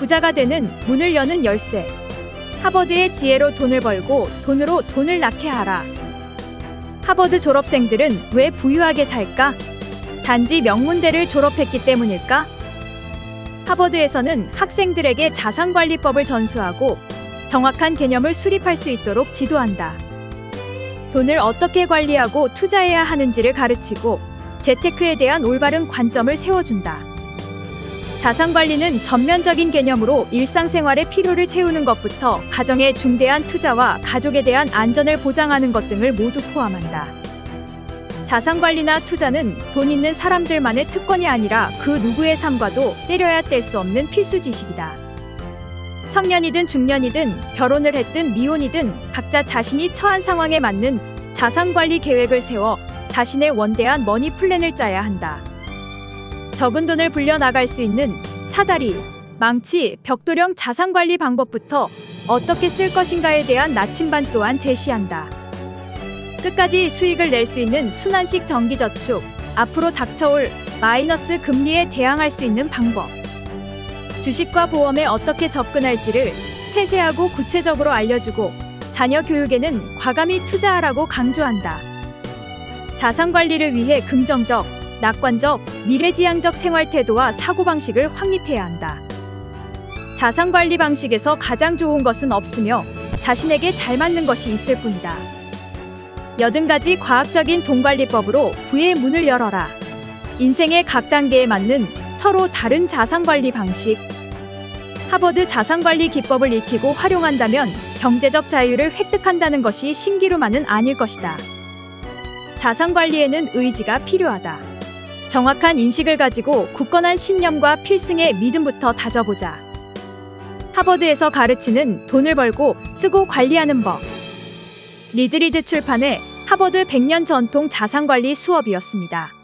부자가 되는 문을 여는 열쇠. 하버드의 지혜로 돈을 벌고 돈으로 돈을 낳게 하라. 하버드 졸업생들은 왜 부유하게 살까? 단지 명문대를 졸업했기 때문일까? 하버드에서는 학생들에게 자산관리법을 전수하고 정확한 개념을 수립할 수 있도록 지도한다. 돈을 어떻게 관리하고 투자해야 하는지를 가르치고 재테크에 대한 올바른 관점을 세워준다. 자산관리는 전면적인 개념으로 일상생활의 필요를 채우는 것부터 가정의 중대한 투자와 가족에 대한 안전을 보장하는 것 등을 모두 포함한다. 자산관리나 투자는 돈 있는 사람들만의 특권이 아니라 그 누구의 삶과도 때려야 뗄 수 없는 필수 지식이다. 청년이든 중년이든 결혼을 했든 미혼이든 각자 자신이 처한 상황에 맞는 자산관리 계획을 세워 자신의 원대한 머니 플랜을 짜야 한다. 적은 돈을 불려나갈 수 있는 사다리, 망치, 벽돌형 자산관리 방법부터 어떻게 쓸 것인가에 대한 나침반 또한 제시한다. 끝까지 수익을 낼 수 있는 순환식 정기저축, 앞으로 닥쳐올 마이너스 금리에 대항할 수 있는 방법, 주식과 보험에 어떻게 접근할지를 세세하고 구체적으로 알려주고 자녀 교육에는 과감히 투자하라고 강조한다. 자산관리를 위해 긍정적, 낙관적, 미래지향적 생활태도와 사고방식을 확립해야 한다. 자산관리 방식에서 가장 좋은 것은 없으며 자신에게 잘 맞는 것이 있을 뿐이다. 80가지 과학적인 돈관리법으로 부의 문을 열어라. 인생의 각 단계에 맞는 서로 다른 자산관리 방식. 하버드 자산관리 기법을 익히고 활용한다면 경제적 자유를 획득한다는 것이 신기루만은 아닐 것이다. 자산관리에는 의지가 필요하다. 정확한 인식을 가지고 굳건한 신념과 필승의 믿음부터 다져보자. 하버드에서 가르치는 돈을 벌고 쓰고 관리하는 법. 리드리드 출판의 하버드 100년 전통 자산관리 수업이었습니다.